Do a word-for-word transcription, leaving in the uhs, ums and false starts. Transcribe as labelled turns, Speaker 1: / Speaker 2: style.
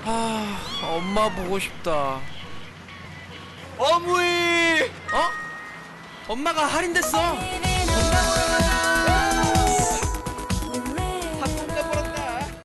Speaker 1: 아, 엄마 보고 싶다. 어무이! 어? 엄마가 할인됐어.